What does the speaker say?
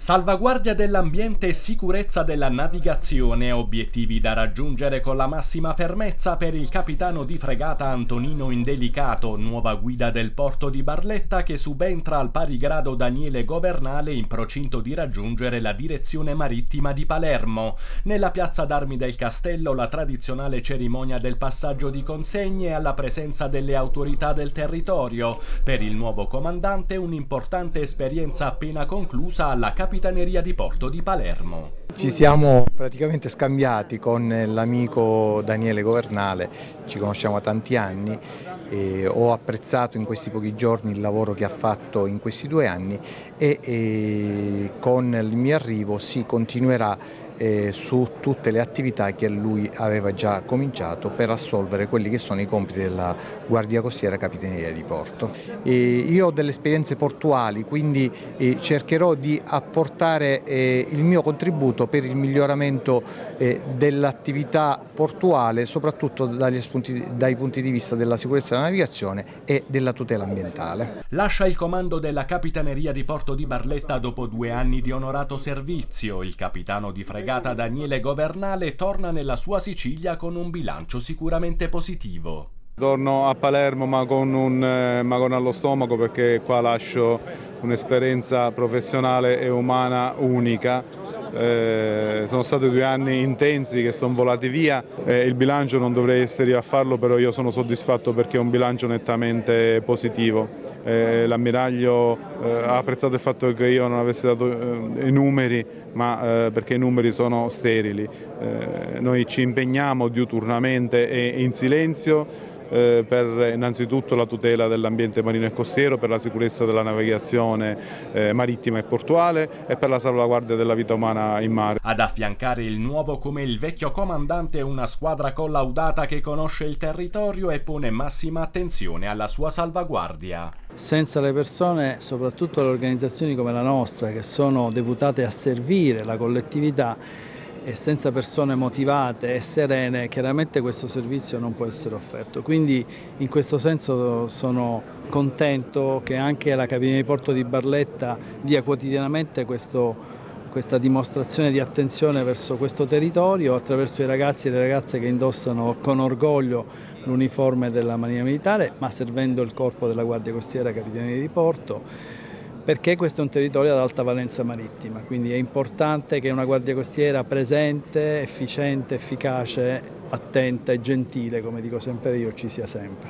Salvaguardia dell'ambiente e sicurezza della navigazione, obiettivi da raggiungere con la massima fermezza per il capitano di fregata Antonino Indelicato, nuova guida del porto di Barletta che subentra al pari grado Daniele Governale in procinto di raggiungere la direzione marittima di Palermo. Nella piazza d'armi del castello la tradizionale cerimonia del passaggio di consegne alla presenza delle autorità del territorio. Per il nuovo comandante un'importante esperienza appena conclusa alla Capitaneria di Porto di Palermo. Ci siamo praticamente scambiati con l'amico Daniele Governale, ci conosciamo da tanti anni e ho apprezzato in questi pochi giorni il lavoro che ha fatto in questi 2 anni e con il mio arrivo si continuerà su tutte le attività che lui aveva già cominciato per assolvere quelli che sono i compiti della Guardia Costiera Capitaneria di Porto. Io ho delle esperienze portuali, quindi cercherò di apportare il mio contributo per il miglioramento dell'attività portuale, soprattutto dai punti di vista della sicurezza della navigazione e della tutela ambientale. Lascia il comando della Capitaneria di Porto di Barletta dopo 2 anni di onorato servizio. Il capitano di fregata Daniele Governale torna nella sua Sicilia con un bilancio sicuramente positivo. Torno a Palermo ma con allo stomaco, perché qua lascio un'esperienza professionale e umana unica. Sono stati 2 anni intensi che sono volati via, il bilancio non dovrei essere io a farlo, però io sono soddisfatto perché è un bilancio nettamente positivo. L'ammiraglio ha apprezzato il fatto che io non avessi dato i numeri, ma perché i numeri sono sterili. Noi ci impegniamo diuturnamente e in silenzio per innanzitutto la tutela dell'ambiente marino e costiero, per la sicurezza della navigazione marittima e portuale e per la salvaguardia della vita umana in mare. Ad affiancare il nuovo come il vecchio comandante una squadra collaudata che conosce il territorio e pone massima attenzione alla sua salvaguardia. Senza le persone, soprattutto le organizzazioni come la nostra, che sono deputate a servire la collettività, e senza persone motivate e serene, chiaramente questo servizio non può essere offerto. Quindi in questo senso sono contento che anche la Capitaneria di Porto di Barletta dia quotidianamente questa dimostrazione di attenzione verso questo territorio attraverso i ragazzi e le ragazze che indossano con orgoglio l'uniforme della Marina Militare, ma servendo il corpo della Guardia Costiera Capitaneria di Porto, perché questo è un territorio ad alta valenza marittima, quindi è importante che una Guardia Costiera presente, efficiente, efficace, attenta e gentile, come dico sempre io, ci sia sempre.